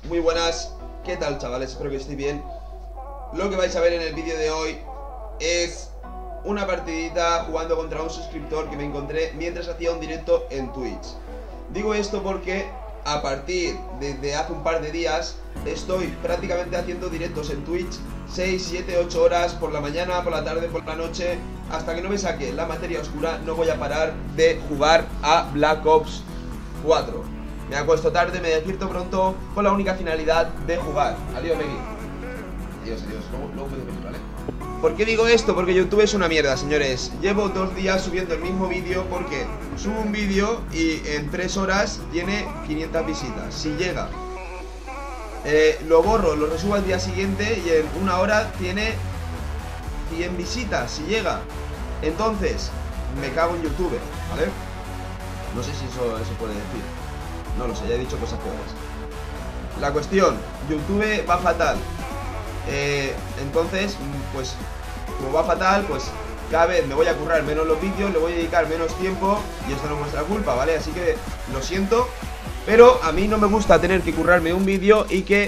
Muy buenas, ¿qué tal chavales? Espero que estéis bien. Lo que vais a ver en el vídeo de hoy es una partidita jugando contra un suscriptor que me encontré mientras hacía un directo en Twitch. Digo esto porque a partir de hace un par de días estoy prácticamente haciendo directos en Twitch 6, 7, 8 horas por la mañana, por la tarde, por la noche. Hasta que no me saque la materia oscura no voy a parar de jugar a Black Ops 4. Me acuesto tarde, me despierto pronto con la única finalidad de jugar. Adiós, Megui. Adiós, luego puedo venir, ¿vale? ¿Por qué digo esto? Porque YouTube es una mierda, señores. Llevo 2 días subiendo el mismo vídeo porque subo un vídeo y en 3 horas tiene 500 visitas. Si llega, lo borro, lo resubo al día siguiente y en 1 hora tiene 100 visitas, si llega. Entonces, me cago en YouTube, ¿vale? No sé si eso se puede decir. No lo sé, ya he dicho cosas peores. La cuestión, YouTube va fatal. Entonces, pues, como va fatal, pues cada vez me voy a currar menos los vídeos, le voy a dedicar menos tiempo. Y esto no es vuestra culpa, ¿vale? Así que lo siento, pero a mí no me gusta tener que currarme un vídeo y que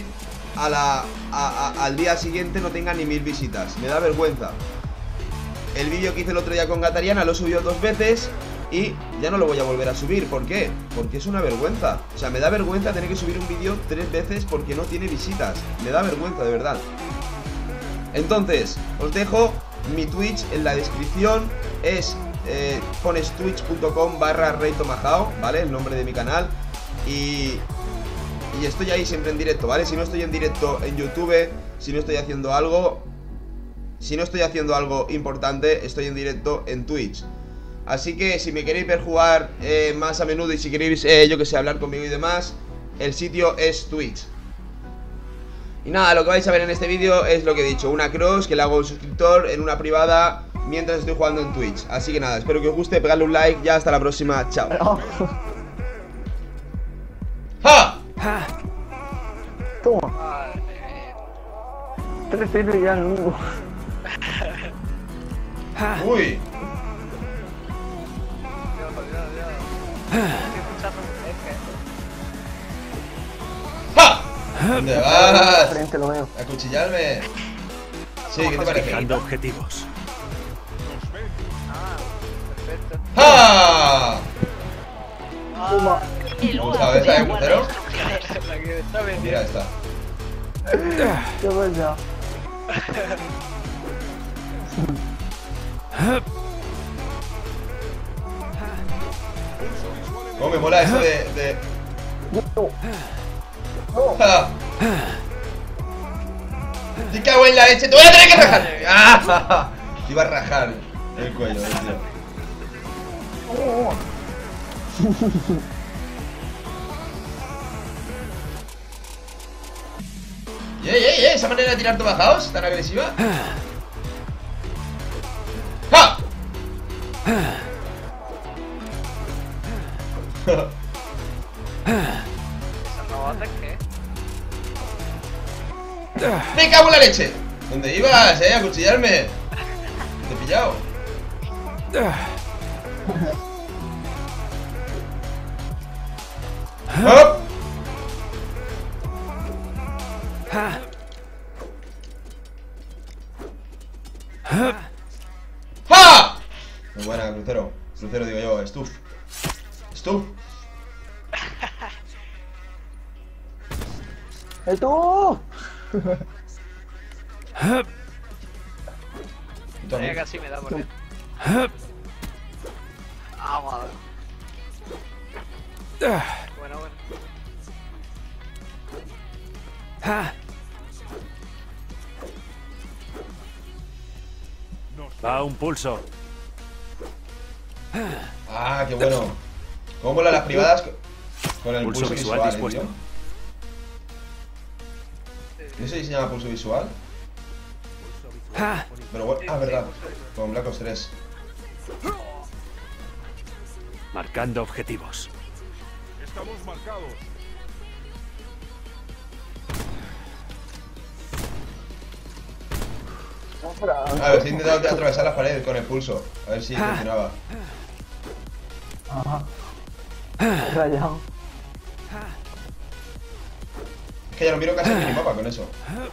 al día siguiente no tenga ni 1000 visitas. Me da vergüenza. El vídeo que hice el otro día con Gatariana lo he subido 2 veces y ya no lo voy a volver a subir. ¿Por qué? Porque es una vergüenza. O sea, me da vergüenza tener que subir un vídeo 3 veces porque no tiene visitas. Me da vergüenza, de verdad. Entonces, os dejo mi Twitch en la descripción. Es, pones twitch.com/reytomajao, ¿vale? El nombre de mi canal. Y estoy ahí siempre en directo, ¿vale? Si no estoy en directo en YouTube, si no estoy haciendo algo importante, estoy en directo en Twitch. Así que si me queréis ver jugar más a menudo y si queréis, yo que sé, hablar conmigo y demás, el sitio es Twitch. Y nada, lo que vais a ver en este vídeo es lo que he dicho, una cross que le hago a un suscriptor en una privada mientras estoy jugando en Twitch. Así que nada, espero que os guste, pegadle un like, ya hasta la próxima, chao. ¡Ja! Toma. 3-0 ya no. Uy. ¡Ja! ¿Dónde vas? Frente lo veo. ¿A cuchillarme? Sí, ¿qué te parece? Fijando objetivos. Perfecto. ¡Ja! Toma. ¿Te gusta esa de crucero? La que está Mira vendiendo. esta. ¿Qué pasa? ¿Cómo me mola eso de... No. No. ¡Ja! ¡Te cago en la leche! ¡Te voy a tener que rajar! ¡Ah! Te iba a rajar el cuello, tío. Oh. Esa manera de tirar bajaos tan agresiva. ¡Ja! ¿Esa no hace qué? ¡Me cago en la leche! ¿Dónde ibas, a cuchillarme? Te he pillado. ¡Hop! ¡Ja! Muy buena, crucero. Crucero digo yo, Stuff. Stuff. ¡Tú! ¿Y tú a mí? Ya casi me da por él. Ah, madre. Bueno, bueno. Va un pulso. Ah, qué bueno. ¿Cómo mola las privadas con el Pulso pulso visual visual, dispuesto. tío? ¿No se diseñaba pulso visual? Pero bueno, ah, verdad. Con Black Ops 3. Marcando objetivos. Estamos marcados. A ver, si he intentado atravesar las paredes con el pulso. A ver si funcionaba. Ajá. Rayado. Es que ya no miro casi el minimapa con eso.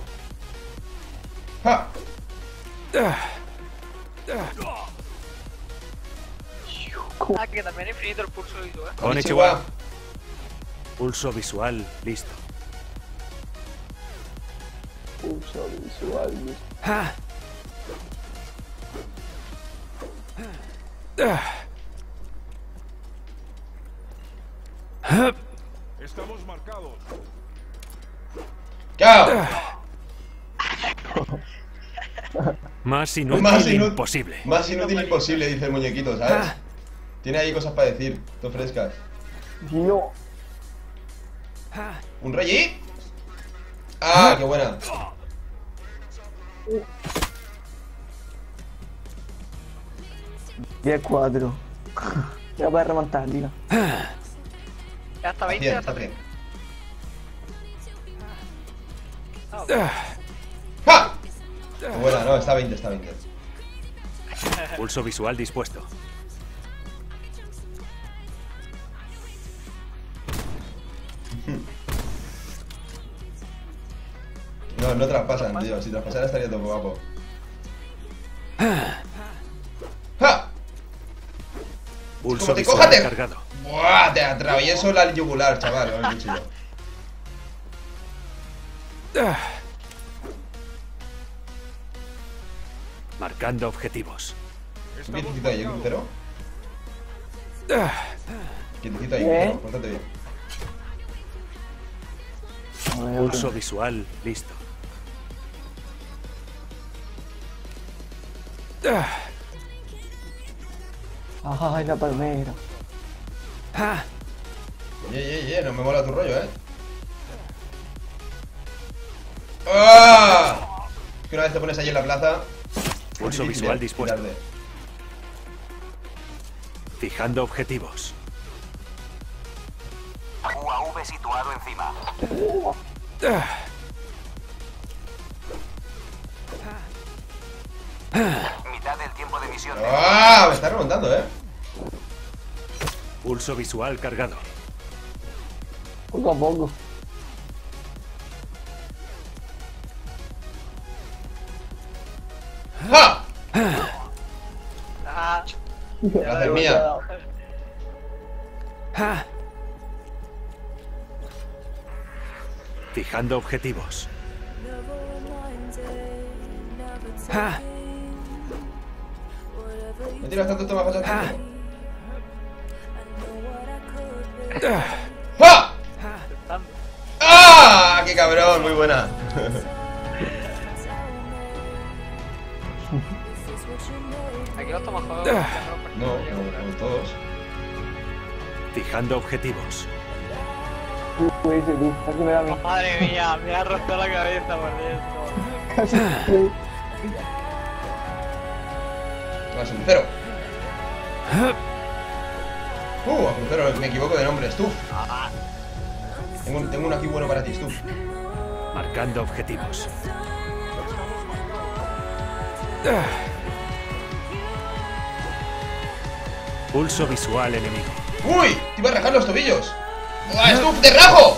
¡Ja! Ah, que también es infinito el pulso visual. Konnichiwa. Pulso visual listo. Pulso visual. Estamos marcados. ¡Cao! Más inútil imposible. Más inútil imposible, dice el muñequito, ¿sabes? Tiene ahí cosas para decir, todo frescas. No. ¿Un rey? ¡Ah, qué buena! 10-4. Ya voy a remontar, tío. Ya hasta 20, Bien, hasta está 20. bien. ¡Ja! Qué buena, no, está 20, está 20. Pulso visual dispuesto. No, no traspasan, tío. Si traspasara estaría todo guapo. ¡Ja! Pulso ¿Cómo te visual cójate? cargado. ¡Buah! Te atravieso la yugular, chaval, con el cuchillo. Marcando objetivos. Un quietecito ahí, Quintero. Quietecito ahí, ¿Eh? Quintero, pórtate bien. Pulso visual listo. Ay, la palmera. No me mola tu rollo, ¡Ah! Que una vez te pones allí en la plaza. Pulso es difícil, visual dispuesto. quitarte. Fijando objetivos. UAV situado encima. Mitad del tiempo de misión. ¡Ah! Me está remontando, Pulso visual cargado. Poco a poco. ¡Ja! Ah, Gracias mía. Fijando objetivos. ¿No tiras tanto toma cosas? ¡Ja! ¡Ah! ¡Qué cabrón! Muy buena. aquí los tomahawks. No, como todos. Fijando objetivos. Uy, ese tío, casi me da a mí. Madre mía, me ha roto la cabeza por dentro. Casi. Más un cero. A crucero, me equivoco de nombre, Stuf. Tengo uno aquí bueno para ti, Stuf. Marcando objetivos. Pulso visual enemigo. ¡Uy! ¡Te iba a rajar los tobillos! ¡Buah, Stuf, te rajo!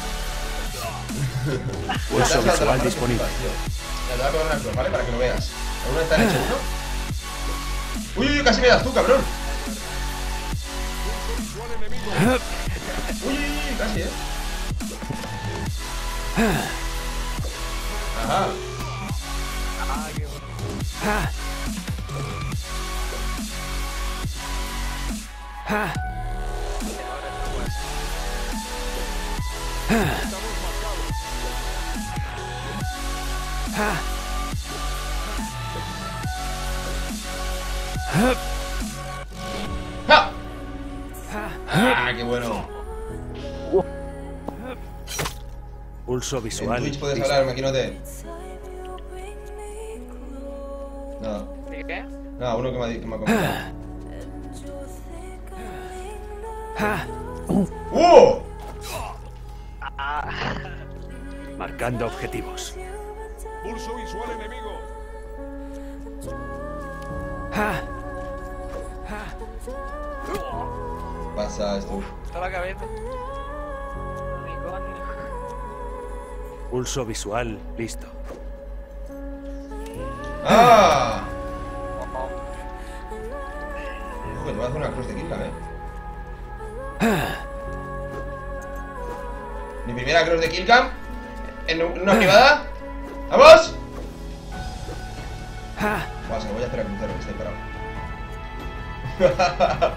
Pulso visual disponible. Te voy a pegar una flor, ¿vale? Para que lo veas. ¿Alguna está en hecho uno? ¡Uy, casi me das tú, cabrón! ¡Uy, casi, Ajá. Ah, qué bueno. ¡Ja! ¡Ah, qué bueno! Pulso En visual. Twitch puedes listo. hablar, maquinote. Nada, ¿De qué? nada, uno que me ha comentado. ¡Uh! Ah, Marcando objetivos. Pulso visual enemigo. Pasa esto. toda la cabeza. Unicornio. Pulso visual listo. ¡Ah! Ojo, que te voy a hacer una cruz de Killcam, Mi primera cruz de Killcam en una privada. ¡Vamos! Buah, se lo voy a hacer a crucero, que estoy parado.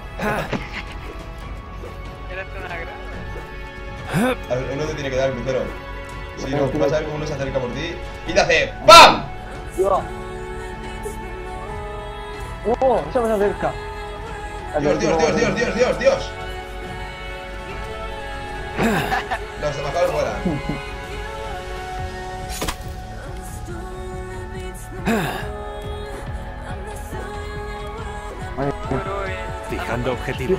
Eres una gran. A ver, uno te tiene que dar el crucero. Si no, vas a ver cómo uno se acerca por ti y te hace ¡PAM! Dios. ¡Oh! Se me acerca. Dios. Los demasiados fuera. Ay, Fijando objetivos.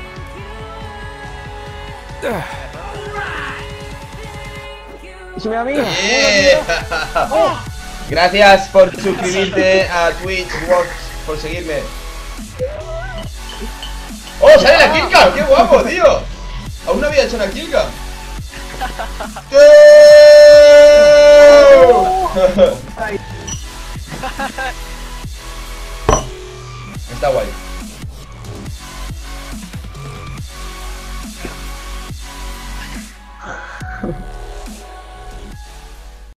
¿es mi amigo? Gracias por suscribirte a Twitch, Watch, por seguirme. ¡Oh, sale la Killcam! ¡Qué guapo, tío! Aún no había hecho una Killcam. Ay. Está guay.